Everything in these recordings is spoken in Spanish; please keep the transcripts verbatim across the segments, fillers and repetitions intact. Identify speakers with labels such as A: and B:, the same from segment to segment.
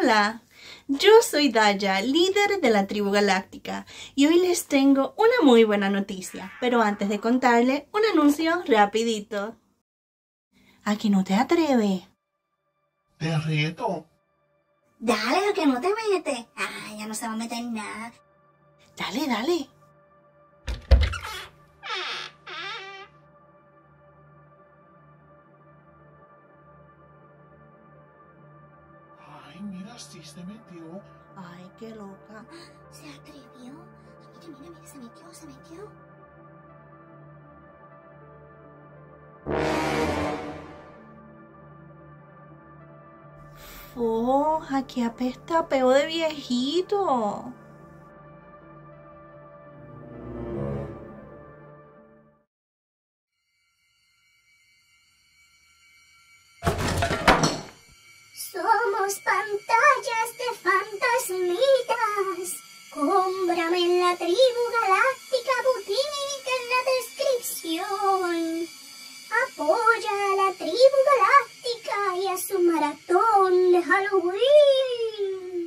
A: Hola, yo soy Daya, líder de la tribu galáctica, y hoy les tengo una muy buena noticia. Pero antes de contarle, un anuncio rapidito. ¿A que no te atreves?
B: Te reto.
C: Dale, lo que no te metes. Ah, ya no se va a meter en nada.
A: Dale, dale.
B: Ay, mira, sí se metió.
A: Ay, qué loca.
C: Se atrevió. Mira, mira, mira, se metió, se metió.
A: Oh, aquí apesta a peo de viejito.
C: Somos pantallas de fantasmitas. Cómprame en la tribu galáctica boutique en la descripción. Apoya a la tribu galáctica y a su maratón de Halloween.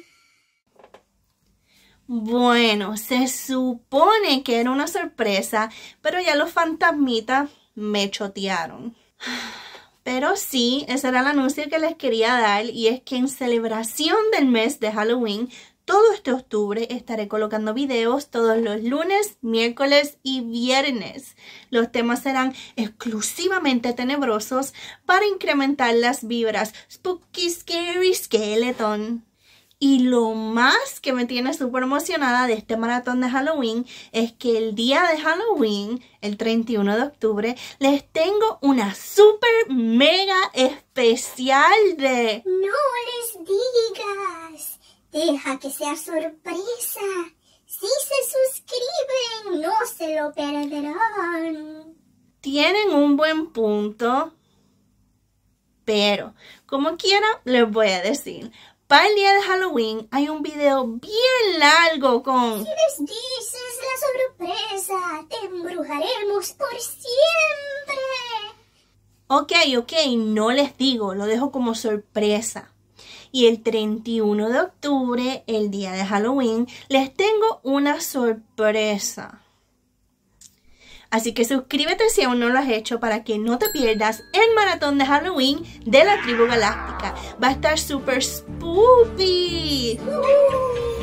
A: Bueno, se supone que era una sorpresa, pero ya los fantasmitas me chotearon. Pero sí, ese era el anuncio que les quería dar, y es que en celebración del mes de Halloween, todo este octubre estaré colocando videos todos los lunes, miércoles y viernes. Los temas serán exclusivamente tenebrosos para incrementar las vibras Spooky, Scary, Skeleton. Y lo más que me tiene súper emocionada de este maratón de Halloween es que el día de Halloween, el treinta y uno de octubre, les tengo una súper mega especial de...
C: No les digas. Deja que sea sorpresa. Si se suscriben, no se lo perderán.
A: Tienen un buen punto, pero como quiera les voy a decir. Para el día de Halloween hay un video bien largo con...
C: Si les dices la sorpresa, te embrujaremos por siempre.
A: Ok, ok, no les digo, lo dejo como sorpresa. Y el treinta y uno de octubre, el día de Halloween, les tengo una sorpresa. Así que suscríbete si aún no lo has hecho para que no te pierdas el maratón de Halloween de la tribu galáctica. Va a estar súper spooky.
C: Uh.